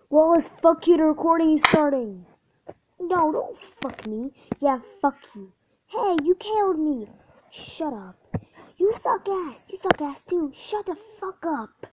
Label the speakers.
Speaker 1: Wallace, fuck you, the recording is starting. No, don't fuck me. Yeah, fuck you. Hey, you killed me. Shut up. You suck ass too. Shut the fuck up.